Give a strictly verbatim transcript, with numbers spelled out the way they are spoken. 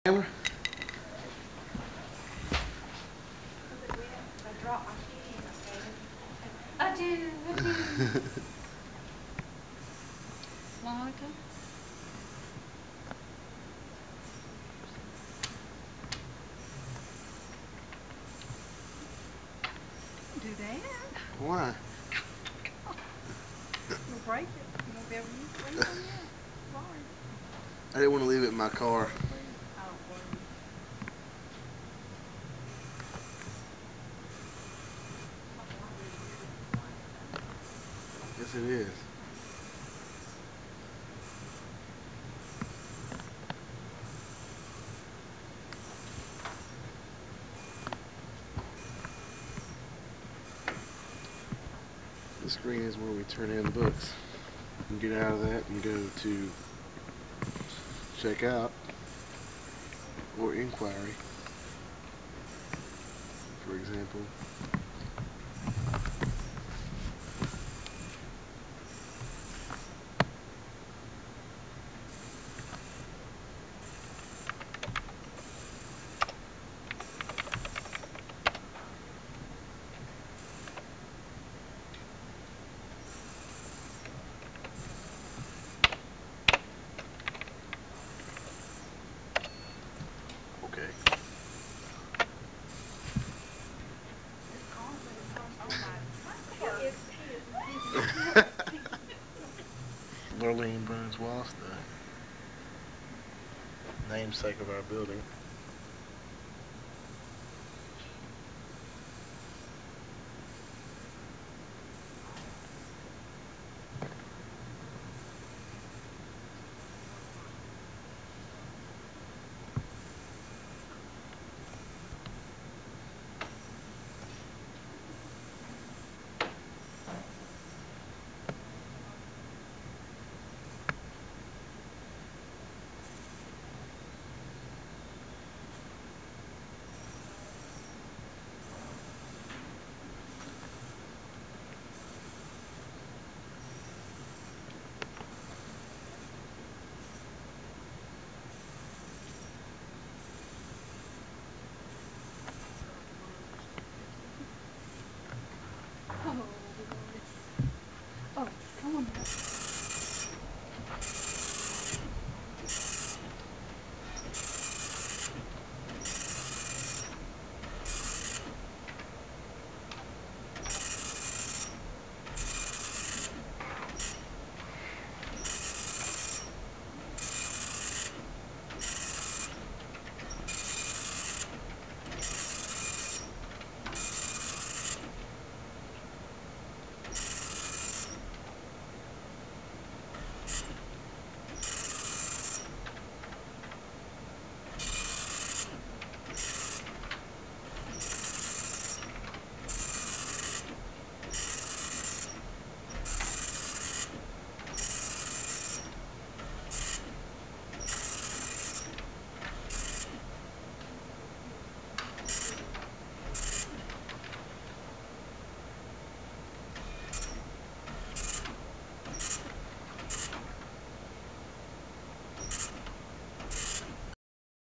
Camera? I do, I do. Monica? Do that. Why? You'll break it. You won't be able to use it. What are you doing now? Sorry. I didn't want to leave it in my car. I don't blame you. Yes, it is. The screen is where we turn in books. You can get out of that and go to check out or inquiry, for example. Okay. Lurleen Burns Wallace, the namesake of our building.